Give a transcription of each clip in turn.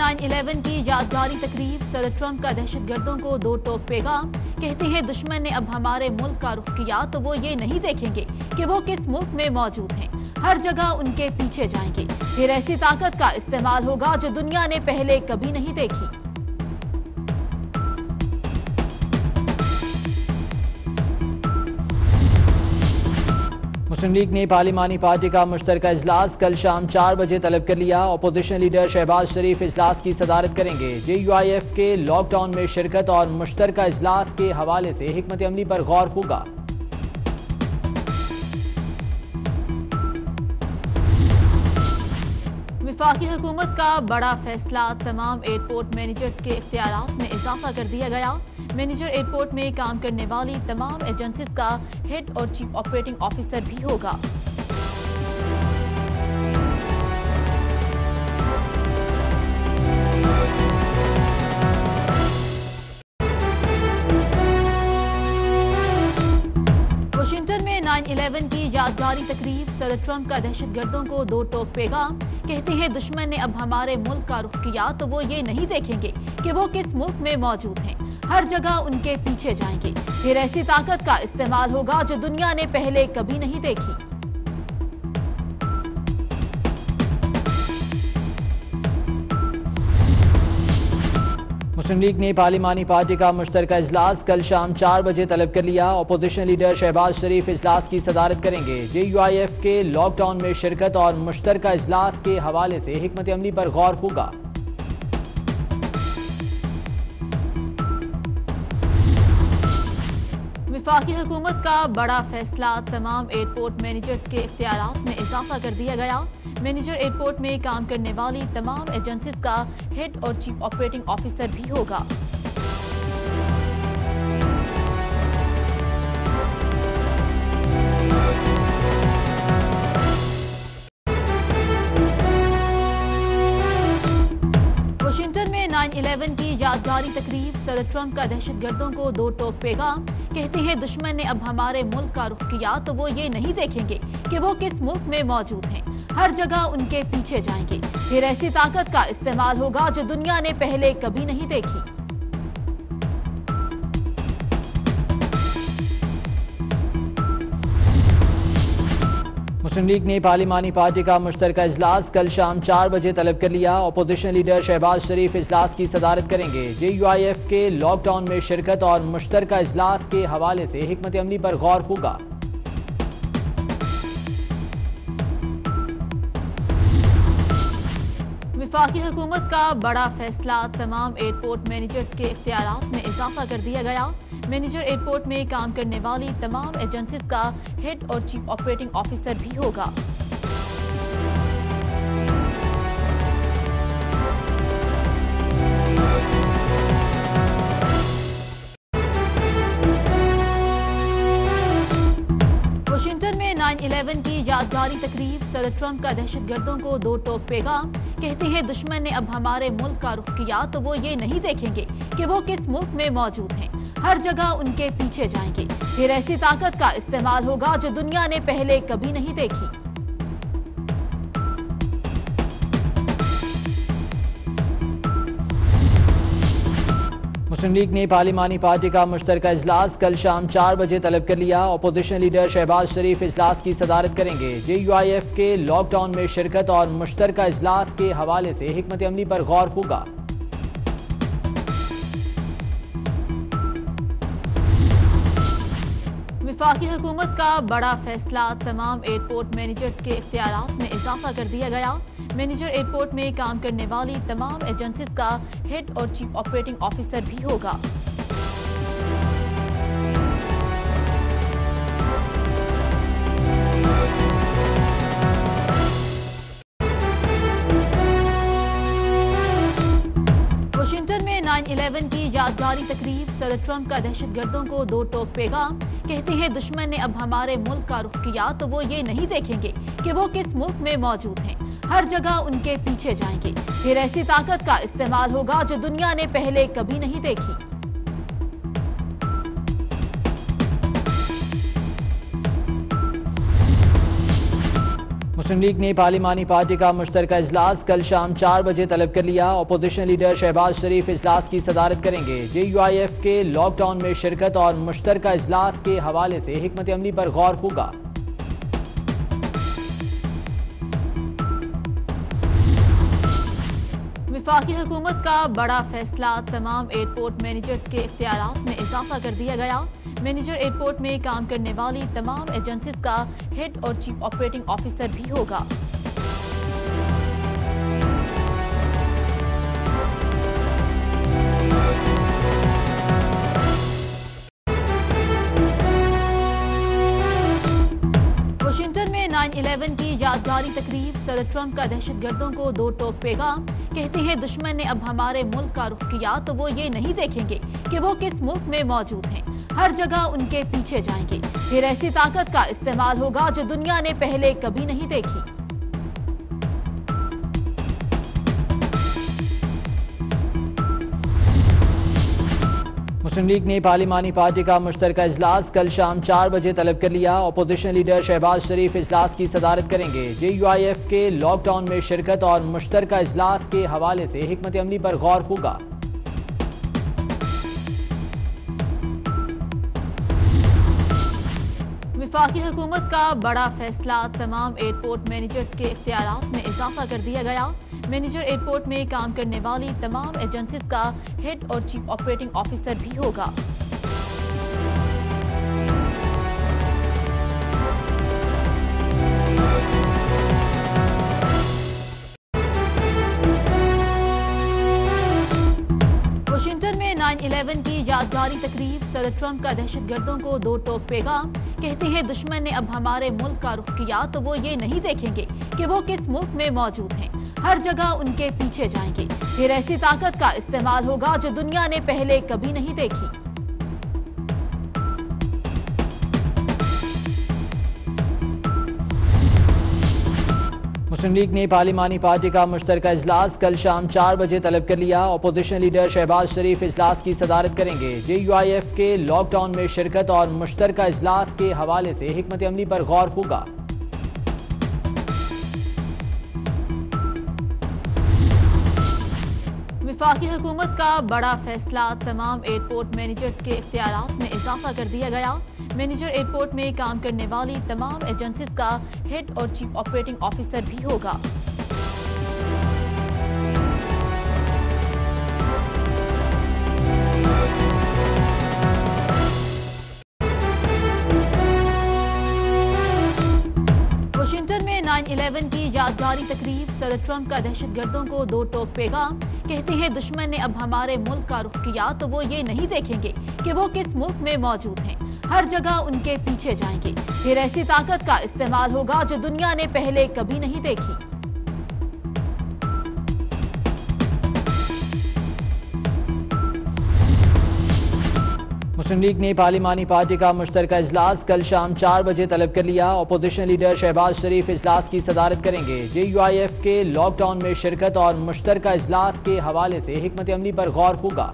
9/11 की यादगारी तकरीब, सदर ट्रंप का दहशतगर्दों को दो टोक पैगाम। कहते हैं दुश्मन ने अब हमारे मुल्क का रुख किया तो वो ये नहीं देखेंगे कि वो किस मुल्क में मौजूद हैं, हर जगह उनके पीछे जाएंगे। फिर ऐसी ताकत का इस्तेमाल होगा जो दुनिया ने पहले कभी नहीं देखी। मुस्लिम लीग ने पार्लिमानी पार्टी का मुश्तरका इजलास कल शाम 4 बजे तलब कर लिया। अपोजिशन लीडर शहबाज शरीफ इजलास की सदारत करेंगे। JUIF के लॉकडाउन में शिरकत और मुश्तरका इजलास के हवाले से हिकमत अमली पर गौर होगा। वफाकी हुकूमत का बड़ा फैसला, तमाम एयरपोर्ट मैनेजर्स के इख्तियारात में इजाफा कर दिया गया। मैनेजर एयरपोर्ट में काम करने वाली तमाम एजेंसीज का हेड और चीफ ऑपरेटिंग ऑफिसर भी होगा। वाशिंगटन में 9/11 की यादगारी तकरीब, सदर ट्रंप का दहशतगर्दों को दो टोक पैगाम। कहते हैं दुश्मन ने अब हमारे मुल्क का रुख किया तो वो ये नहीं देखेंगे कि वो किस मुल्क में मौजूद हैं, हर जगह उनके पीछे जाएंगे। फिर ऐसी ताकत का इस्तेमाल होगा जो दुनिया ने पहले कभी नहीं देखी। मुस्लिम लीग ने पार्लिमानी पार्टी का मुश्तरका इजलास कल शाम 4 बजे तलब कर लिया। अपोजिशन लीडर शहबाज शरीफ इजलास की सदारत करेंगे। JUIF के लॉकडाउन में शिरकत और मुश्तरका इजलास के हवाले से हिकमत अमली पर गौर होगा। वफाकी हुकूमत का बड़ा फैसला, तमाम एयरपोर्ट मैनेजर्स के इख्तियारात में इजाफा कर दिया गया। मैनेजर एयरपोर्ट में काम करने वाली तमाम एजेंसीज का हेड और चीफ ऑपरेटिंग ऑफिसर भी होगा। वाशिंगटन में 9/11 की यादगारी तकरीब, सदर ट्रंप का दहशतगर्दों को दो टोक पैगाम। कहते हैं दुश्मन ने अब हमारे मुल्क का रुख किया तो वो ये नहीं देखेंगे कि वो किस मुल्क में मौजूद हैं, हर जगह उनके पीछे जाएंगे। फिर ऐसी ताकत का इस्तेमाल होगा जो दुनिया ने पहले कभी नहीं देखी। मुस्लिम लीग ने पार्लिमानी पार्टी का मुश्तरका इजलास कल शाम 4 बजे तलब कर लिया। अपोजिशन लीडर शहबाज शरीफ इजलास की सदारत करेंगे। JUIF के लॉकडाउन में शिरकत और मुश्तरका इजलास के हवाले से हिकमत अमली पर गौर होगा। वफाकी हुकूमत का बड़ा फैसला, तमाम एयरपोर्ट मैनेजर्स के इख्तियारात में इजाफा कर दिया गया। मैनेजर एयरपोर्ट में काम करने वाली तमाम एजेंसीज का हेड और चीफ ऑपरेटिंग ऑफिसर भी होगा। वाशिंगटन में 9/11 की यादगारी तकरीब, सदर ट्रंप का दहशतगर्दों को दो टोक पैगाम। कहते हैं दुश्मन ने अब हमारे मुल्क का रुख किया तो वो ये नहीं देखेंगे कि वो किस मुल्क में मौजूद हैं, हर जगह उनके पीछे जाएंगे। फिर ऐसी ताकत का इस्तेमाल होगा जो दुनिया ने पहले कभी नहीं देखी। मुस्लिम लीग ने पार्लिमानी पार्टी का मुश्तरका इजलास कल शाम 4 बजे तलब कर लिया। अपोजिशन लीडर शहबाज शरीफ इजलास की सदारत करेंगे। JUIF के लॉकडाउन में शिरकत और मुश्तरका इजलास के हवाले से हिकमत अमली पर गौर होगा। वफाकी हुकूमत का बड़ा फैसला, तमाम एयरपोर्ट मैनेजर्स के इख्तियारात में इजाफा कर दिया गया। मैनेजर एयरपोर्ट में काम करने वाली तमाम एजेंसीज का हेड और चीफ ऑपरेटिंग ऑफिसर भी होगा। वाशिंगटन में 9/11 की यादगारी तकरीब, सदर ट्रंप का दहशतगर्दों को दो टोक पैगाम। कहते हैं दुश्मन ने अब हमारे मुल्क का रुख किया तो वो ये नहीं देखेंगे कि वो किस मुल्क में मौजूद हैं, हर जगह उनके पीछे जाएंगे। फिर ऐसी ताकत का इस्तेमाल होगा जो दुनिया ने पहले कभी नहीं देखी। मुस्लिम लीग ने पार्लिमानी पार्टी का मुश्तरका इजलास कल शाम 4 बजे तलब कर लिया। अपोजिशन लीडर शहबाज शरीफ इजलास की सदारत करेंगे। JUIF के लॉकडाउन में शिरकत और मुश्तरका इजलास के हवाले से हिकमत अमली पर गौर होगा। वफाकी हुकूमत का बड़ा फैसला, तमाम एयरपोर्ट मैनेजर्स के इख्तियारात में इजाफा कर दिया गया। मैनेजर एयरपोर्ट में काम करने वाली तमाम एजेंसीज का हेड और चीफ ऑपरेटिंग ऑफिसर भी होगा। वाशिंगटन में 9/11 की यादगारी तकरीब, सदर ट्रंप का दहशतगर्दों को दो टोक पैगाम। कहते हैं दुश्मन ने अब हमारे मुल्क का रुख किया तो वो ये नहीं देखेंगे कि वो किस मुल्क में मौजूद हैं, हर जगह उनके पीछे जाएंगे। फिर ऐसी ताकत का इस्तेमाल होगा जो दुनिया ने पहले कभी नहीं देखी। मुस्लिम लीग ने पार्लिमानी पार्टी का मुश्तरका इजलास कल शाम 4 बजे तलब कर लिया। अपोजिशन लीडर शहबाज शरीफ इजलास की सदारत करेंगे। JUIF के लॉकडाउन में शिरकत और मुश्तरका इजलास के हवाले से हिकमत अमली पर गौर होगा। वफाकी हुकूमत का बड़ा फैसला, तमाम एयरपोर्ट मैनेजर्स के इख्तियारात में इजाफा कर दिया गया। मैनेजर एयरपोर्ट में काम करने वाली तमाम एजेंसीज का हेड और चीफ ऑपरेटिंग ऑफिसर भी होगा। वाशिंगटन में 9/11 की यादगारी तकरीब, सदर ट्रंप का दहशतगर्दों को दो टोक पैगाम। कहते हैं दुश्मन ने अब हमारे मुल्क का रुख किया तो वो ये नहीं देखेंगे कि वो किस मुल्क में मौजूद हैं, हर जगह उनके पीछे जाएंगे। फिर ऐसी ताकत का इस्तेमाल होगा जो दुनिया ने पहले कभी नहीं देखी। मुस्लिम लीग ने पार्लिमानी पार्टी का मुश्तरका इजलास कल शाम 4 बजे तलब कर लिया। अपोजिशन लीडर शहबाज शरीफ इजलास की सदारत करेंगे। JUIF के लॉकडाउन में शिरकत और मुश्तरका इजलास के हवाले से हिकमत अमली पर गौर होगा। वफाकी हुकूमत का बड़ा फैसला, तमाम एयरपोर्ट मैनेजर्स के इख्तियारात में इजाफा कर दिया गया। मैनेजर एयरपोर्ट में काम करने वाली तमाम एजेंसीज का हेड और चीफ ऑपरेटिंग ऑफिसर भी होगा। वाशिंगटन में 9/11 की यादगारी तकरीब, सदर ट्रंप का दहशतगर्दों को दो टोक पैगाम। कहते हैं दुश्मन ने अब हमारे मुल्क का रुख किया तो वो ये नहीं देखेंगे कि वो किस मुल्क में मौजूद हैं, हर जगह उनके पीछे जाएंगे। फिर ऐसी ताकत का इस्तेमाल होगा जो दुनिया ने पहले कभी नहीं देखी। मुस्लिम लीग ने पार्लिमानी पार्टी का मुश्तरका इजलास कल शाम 4 बजे तलब कर लिया। अपोजिशन लीडर शहबाज शरीफ इजलास की सदारत करेंगे। JUIF के लॉकडाउन में शिरकत और मुश्तरका इजलास के हवाले से हिकमत अमली पर गौर होगा।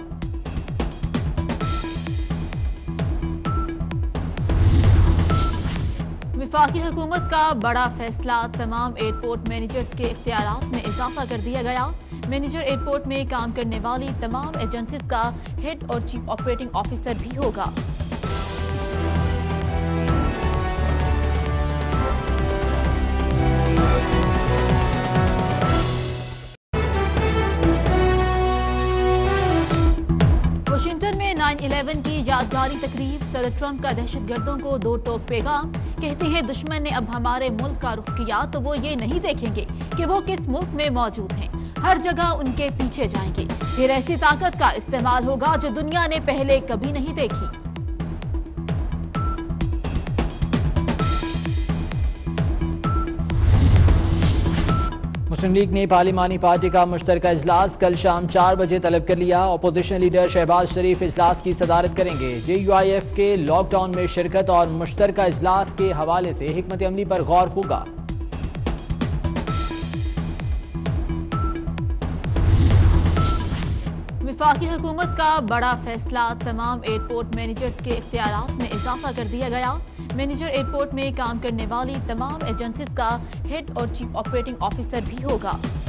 वफाकी हुकूमत का बड़ा फैसला, तमाम एयरपोर्ट मैनेजर्स के इख्तियारात में इजाफा कर दिया गया। मैनेजर एयरपोर्ट में काम करने वाली तमाम एजेंसीज का हेड और चीफ ऑपरेटिंग ऑफिसर भी होगा। वाशिंगटन में 9/11 की यादगारी तकरीब, सदर ट्रंप का दहशतगर्दों को दो टोक पैगाम। कहते हैं दुश्मन ने अब हमारे मुल्क का रुख किया तो वो ये नहीं देखेंगे कि वो किस मुल्क में मौजूद हैं, हर जगह उनके पीछे जाएंगे। फिर ऐसी ताकत का इस्तेमाल होगा जो दुनिया ने पहले कभी नहीं देखी। मुस्लिम लीग ने पार्लिमानी पार्टी का मुश्तरका इजलास कल शाम 4 बजे तलब कर लिया। अपोजिशन लीडर शहबाज शरीफ इजलास की सदारत करेंगे। JUIF के लॉकडाउन में शिरकत और मुश्तरका इजलास के हवाले से हिकमत अमली पर गौर होगा। वफाकी हुकूमत का बड़ा फैसला, तमाम एयरपोर्ट मैनेजर्स के इख्तियारात में इजाफा कर दिया गया। मैनेजर एयरपोर्ट में काम करने वाली तमाम एजेंसीज का हेड और चीफ ऑपरेटिंग ऑफिसर भी होगा।